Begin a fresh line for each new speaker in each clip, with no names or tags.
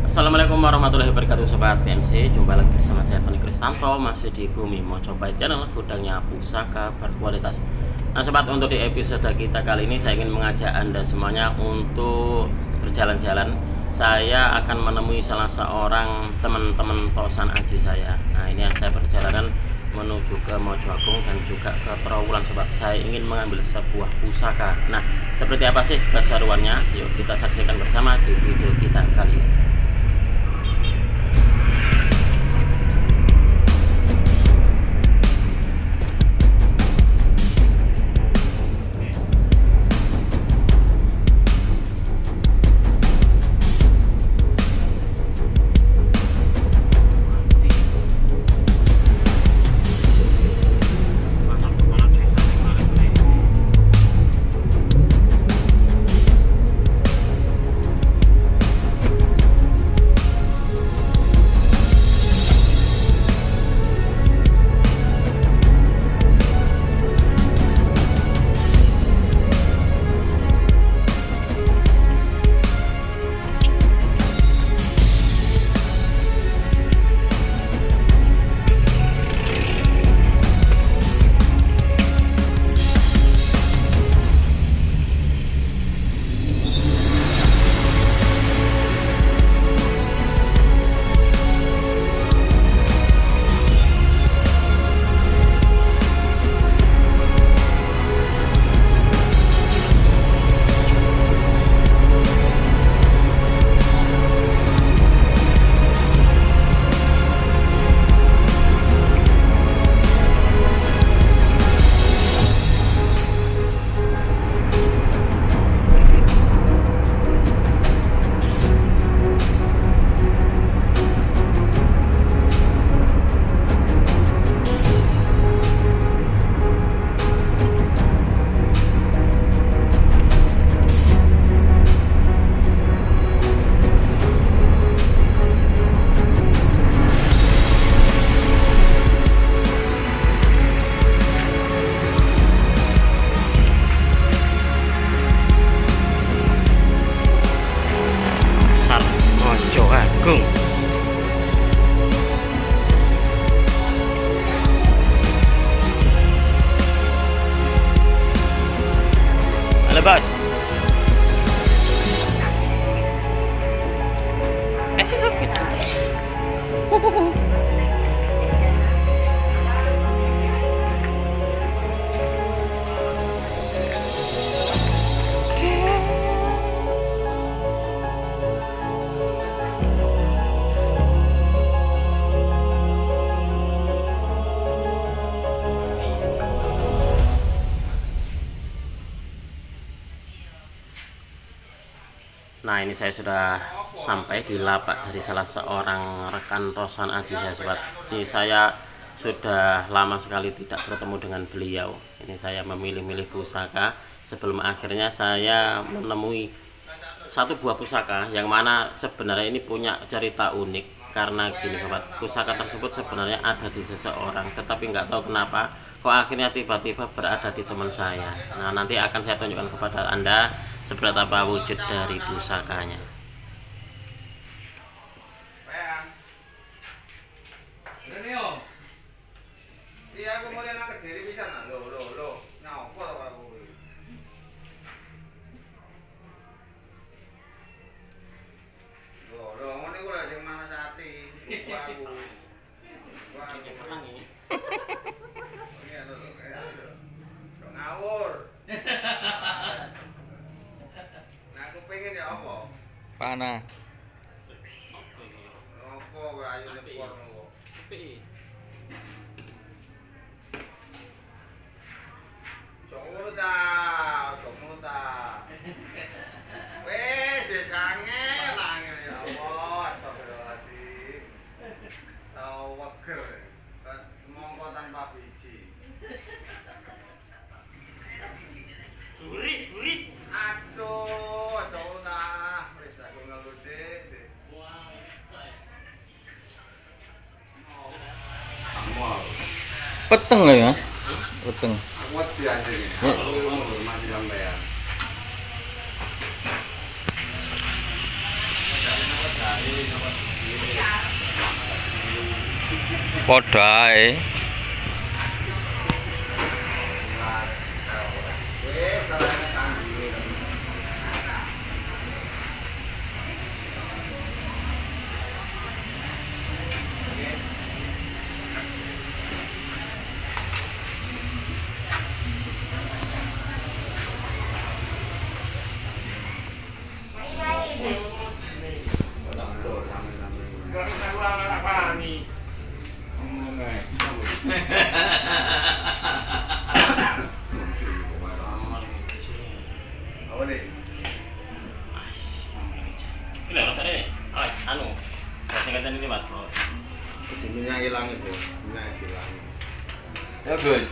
Assalamualaikum warahmatullahi wabarakatuh Sobat PMC. Jumpa lagi bersama saya Tony Kristanto, masih di Bumi Mojopahit Channel, gudangnya pusaka berkualitas. Nah sobat, untuk di episode kita kali ini saya ingin mengajak anda semuanya untuk berjalan-jalan. Saya akan menemui salah seorang teman-teman tosan aji saya. Nah ini saya perjalanan menuju ke Mojoagung dan juga ke Trawulan sobat. Saya ingin mengambil sebuah pusaka. Nah seperti apa sih keseruannya? Yuk kita saksikan bersama di video kita kali ini. Mojoagung. Halo bos. Nah ini saya sudah sampai di lapak dari salah seorang rekan tosan aji saya sobat. Ini saya sudah lama sekali tidak bertemu dengan beliau. Ini saya memilih-milih pusaka sebelum akhirnya saya menemui satu buah pusaka yang mana sebenarnya ini punya cerita unik. Karena gini sobat, pusaka tersebut sebenarnya ada di seseorang, tetapi nggak tahu kenapa kok akhirnya tiba-tiba berada di teman saya. Nah nanti akan saya tunjukkan kepada anda seperti apa wujud dari pusakanya.
Iya, aku mau lihat anak diri bisa nggak? Lo, nyapa aku. Lo, ini gue lagi mana sati? Aku. Iya, lo, ngawur. Nah, aku pengen ya apa?
Panah.
Apa gue ayo lepor lo? Jok ta. Wes, sange nangis ya Allah, astagfirullahaladzim. Tawakker. Semongko tanpa biji. Gurih. Aduh, jok ta. Wes aku ngeluh deh.
Peteng lah ya. Peteng.
Aku wedi anjing. Aku mati sampean.
Padha ae.
Apa nih?
Ini orang tadi, anu, singkatan ini Mas Bro.
Minyak hilang itu, minyak hilang.
Ya, Gus.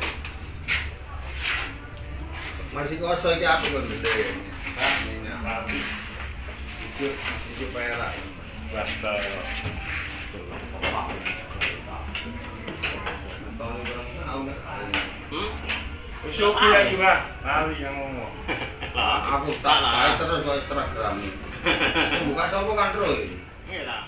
Masih kosong iki apa kon gede? Minyak. Itu perak.
Usuk dia juga, kali yang ngomong.
Aku tak baik terus kok Instagram. Buka sapa kan terus.
Iya lah.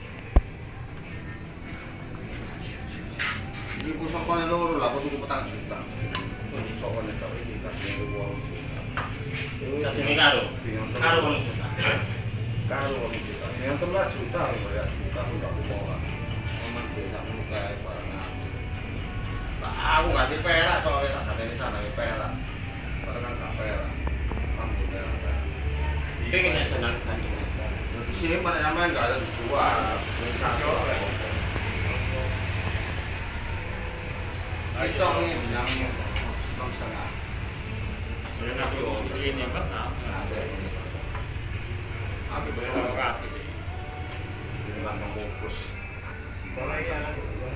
Ini ku sokone loro lah, aku tuku 4 juta. Sokone tok iki kasih uang.
Ini karo. Karo kon.
Karo iki. Yang 13 juta ya juta aku tak mau lah. Aman tak mau kae barang. Aku ganti perak soalnya tak ada di sana perak. Padahal kan tak perak. Mampu perak.
Pengen ya senang kan.
Di sini pada zaman nggak ada dijual. Itu yang 6,5.
Saya aku ini apa?
Aku berangkat. Ini langkah fokus.
Kalau ini anak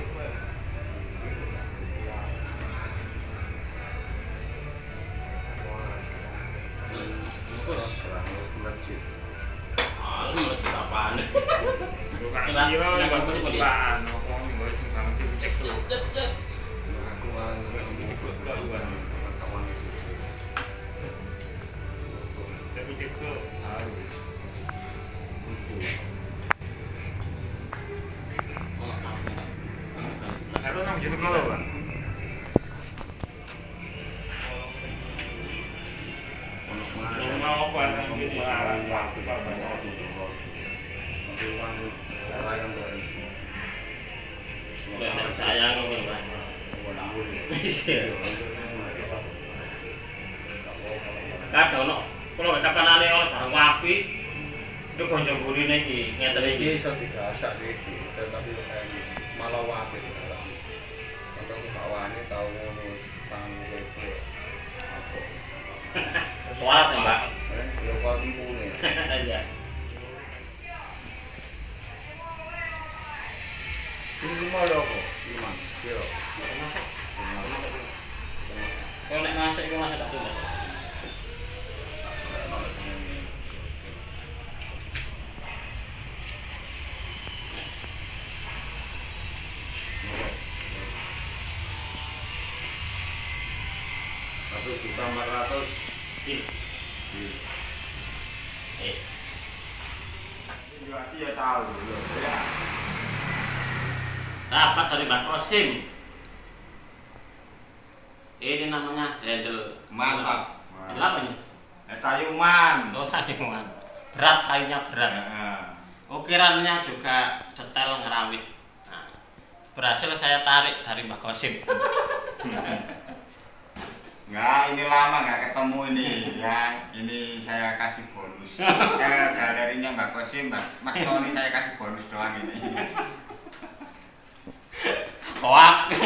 sayang ini Pak. Kadang ono kula kapanane ono barang wapi itu konco gurine iki ngeten iki
Iso digasak iki, tapi malah wae. Kalau kawane tau ngono tanggung itu.
kuat ya Pak.
Ya kok impune.
Iya.
Ini mau lho kok, iman. Kira.
Kalau nek masak iku masak tak tulis.
Juta 400. Ya tahu ya.
Dapat dari Mbak Kosim. Ini namanya handle.
Mantap.
Handle apa ini?
Tayuman.
Oh, tayuman. Berat, kayunya berat. Ukirannya juga detail ngerawit. Nah, berhasil saya tarik dari Mbak Kosim.
Enggak, ini lama nggak ketemu ini ya. Ini saya kasih bonus. Ya galerinya Mbak Kosim, Mas Tony saya kasih bonus doang ini.
Hoak.